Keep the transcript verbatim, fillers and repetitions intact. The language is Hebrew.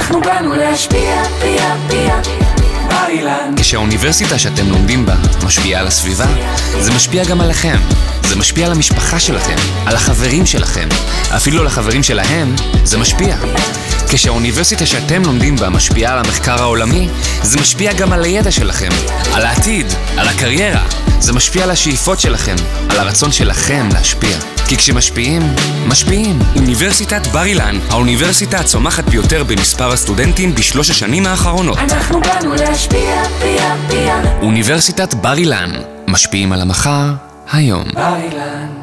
אנחנו באנו להשפיע, פיה, פיה, בר אילן. כשהאוניברסיטה שאתם לומדים בה משפיעה על הסביבה, זה משפיע גם עליכם. זה משפיע על המשפחה שלכם, על החברים שלכם, אפילו על החברים שלהם, זה משפיע. כשהאוניברסיטה שאתם לומדים בה משפיעה על המחקר העולמי, זה משפיע גם על הידע שלכם, על העתיד, על הקריירה. זה משפיע על השאיפות שלכם, על הרצון שלכם להשפיע. כי כשמשפיעים, משפיעים. אוניברסיטת בר אילן, האוניברסיטה הצומחת ביותר במספר הסטודנטים בשלוש השנים האחרונות. אנחנו באנו להשפיע, פיה, פיה. אוניברסיטת בר אילן, משפיעים על המחר, היום. בר אילן.